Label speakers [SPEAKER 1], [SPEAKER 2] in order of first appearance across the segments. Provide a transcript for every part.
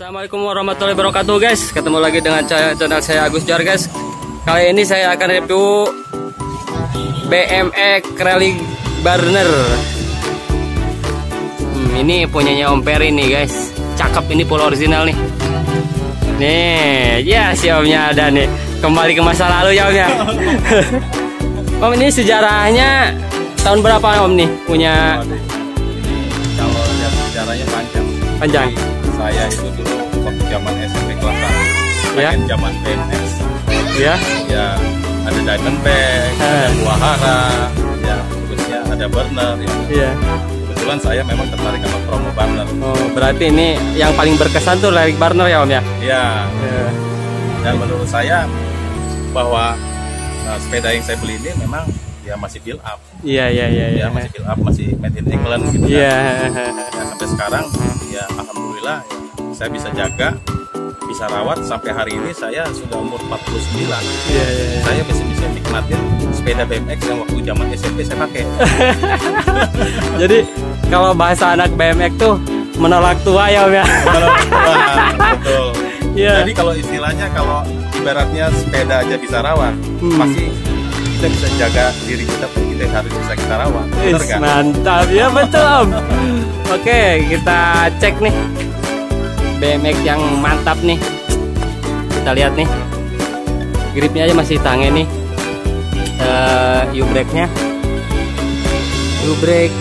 [SPEAKER 1] Assalamualaikum warahmatullahi wabarakatuh guys. Ketemu lagi dengan channel saya Agus Johar guys. Kali ini saya akan review BMX Rally Burner. Ini punyanya Om Peri nih guys. Cakep, ini full original nih. Nih, ya si Omnya ada nih. Kembali ke masa lalu ya Om ya. Om, ini sejarahnya tahun berapa Om nih punya?
[SPEAKER 2] Kalau lihat sejarahnya panjang. Saya itu dulu waktu zaman SMP kelas 1 pengen zaman BMX.
[SPEAKER 1] Ya.
[SPEAKER 2] Ya, ada Diamondback, ada Wahara, ya, terusnya ada Burner ya.
[SPEAKER 1] Iya.
[SPEAKER 2] Kebetulan saya memang tertarik sama promo Burner.
[SPEAKER 1] Oh, berarti ini yang paling berkesan tuh Rally Burner ya Om ya?
[SPEAKER 2] Iya. Dan menurut saya bahwa sepeda yang saya beli ini memang ya masih build up.
[SPEAKER 1] Iya.
[SPEAKER 2] Ya, masih build up, masih made in England gitu kan.
[SPEAKER 1] Iya.
[SPEAKER 2] Ya, sampai sekarang ya alhamdulillah ya, saya bisa jaga, bisa rawat. Sampai hari ini saya sudah umur 49.
[SPEAKER 1] Iya.
[SPEAKER 2] Saya bisa nikmatin sepeda BMX yang waktu zaman SMP saya pakai.
[SPEAKER 1] Jadi kalau bahasa anak BMX tuh menolak tua ya Om ya.
[SPEAKER 2] Betul.
[SPEAKER 1] Iya.
[SPEAKER 2] Jadi kalau istilahnya, kalau ibaratnya sepeda aja bisa rawat, pasti kita bisa jaga diri kita pun kita harus bisa kita rawat. Bener kan?
[SPEAKER 1] Mantap ya, betul Om. Oke, kita cek nih BMX yang mantap nih. Kita lihat nih, gripnya aja masih tange nih. U-brake-nya, U-brake,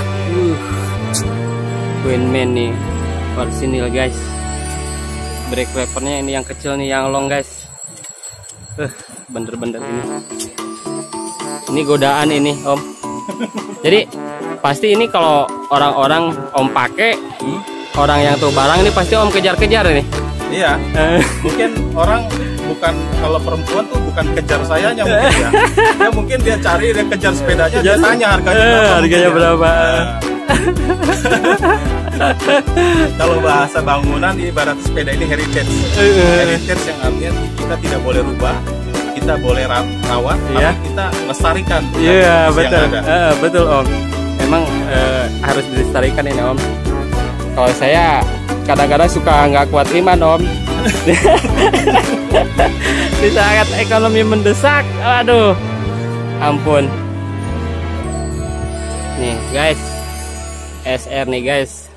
[SPEAKER 1] Queenman nih, original guys. Brake levernya ini yang kecil nih, yang long guys. Bener-bener ini godaan ini Om. Jadi pasti ini kalau orang-orang Om pakai, orang yang tuh barang ini pasti Om kejar-kejar nih.
[SPEAKER 2] Iya. Mungkin orang bukan, kalau perempuan tuh bukan kejar sayanya mungkin ya. Ya mungkin dia cari, dia kejar sepedanya, dia tanya harganya
[SPEAKER 1] berapa.
[SPEAKER 2] Kalau bahasa bangunan ibarat sepeda ini heritage. Heritage yang artinya kita tidak boleh rubah, kita boleh rawat, tapi kita lestarikan.
[SPEAKER 1] Iya, betul. Betul Om. Emang harus dilestarikan ini Om. Kalau saya kadang-kadang suka nggak kuat iman Om. Di saat ekonomi mendesak, aduh, ampun. Nih guys, SR nih guys,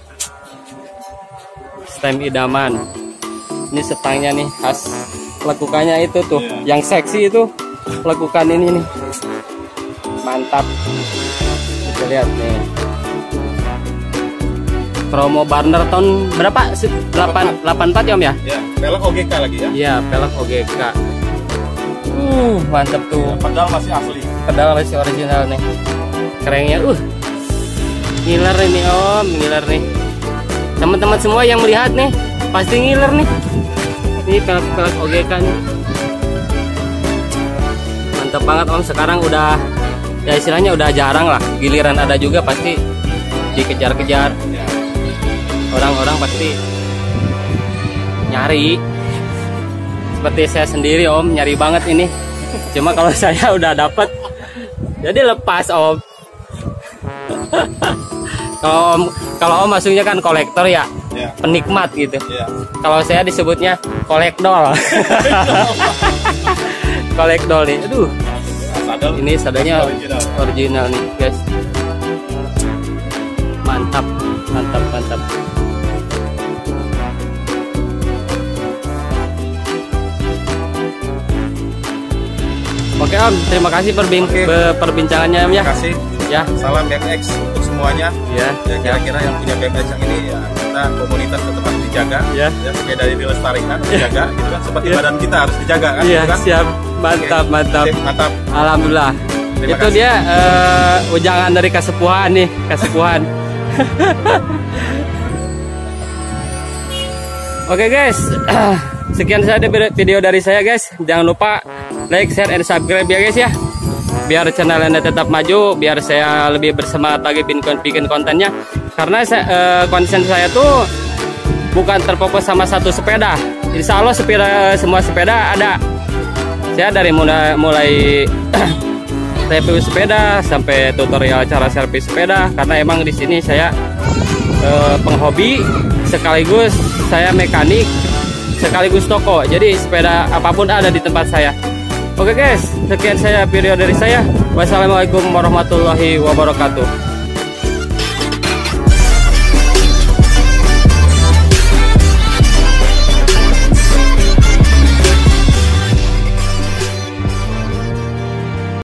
[SPEAKER 1] stem idaman. Ini setangnya nih khas lekukannya itu tuh, yang seksi itu lekukan ini nih, mantap. Kita lihat nih, promo Burner tahun berapa? 84 ya Om ya?
[SPEAKER 2] Ya, pelek OGK lagi ya?
[SPEAKER 1] Iya, pelek OGK. Mantap tuh.
[SPEAKER 2] Ya, pedal masih asli.
[SPEAKER 1] Pedal masih original nih. Kerennya, ngiler ini Om, ngiler nih. Teman-teman semua yang melihat nih, pasti ngiler nih. Ini pelek OGK nih. Mantap banget Om. Sekarang udah, ya istilahnya udah jarang lah. Giliran ada juga pasti dikejar-kejar. Orang-orang pasti nyari. Seperti saya sendiri Om, nyari banget ini. Cuma kalau saya udah dapet, jadi lepas Om. Kalau Om masuknya kan kolektor ya, penikmat gitu. Kalau saya disebutnya kolekdol. Kolekdol nih, aduh. Ini sadarnya original nih guys. Mantap. Oke Om, terima kasih perbincangannya Om ya.
[SPEAKER 2] Terima kasih.
[SPEAKER 1] Ya.
[SPEAKER 2] Salam BMX untuk semuanya.
[SPEAKER 1] Ya.
[SPEAKER 2] Kira-kira yang punya BMX yang ini ya, kita komunitas tetap harus dijaga. Ya, sepeda dilestarikan, dijaga gitu kan, seperti badan kita harus dijaga kan.
[SPEAKER 1] Iya,
[SPEAKER 2] gitu kan?
[SPEAKER 1] siap. Mantap.
[SPEAKER 2] Mantap.
[SPEAKER 1] Alhamdulillah.
[SPEAKER 2] Terima
[SPEAKER 1] Itu
[SPEAKER 2] kasih.
[SPEAKER 1] dia ujangan dari kesepuhan nih, kesepuhan. Oke guys, sekian saja video dari saya guys. Jangan lupa like, share, and subscribe ya guys ya. Biar channel Anda tetap maju, biar saya lebih bersemangat lagi bikin kontennya. Karena konten saya tuh bukan terfokus sama satu sepeda. Insya Allah semua sepeda ada. Saya dari mulai review sepeda sampai tutorial cara servis sepeda. Karena emang di sini saya penghobi sekaligus saya mekanik, sekaligus toko. Jadi sepeda apapun ada di tempat saya. Oke guys, sekian saya video dari saya. Wassalamualaikum warahmatullahi wabarakatuh.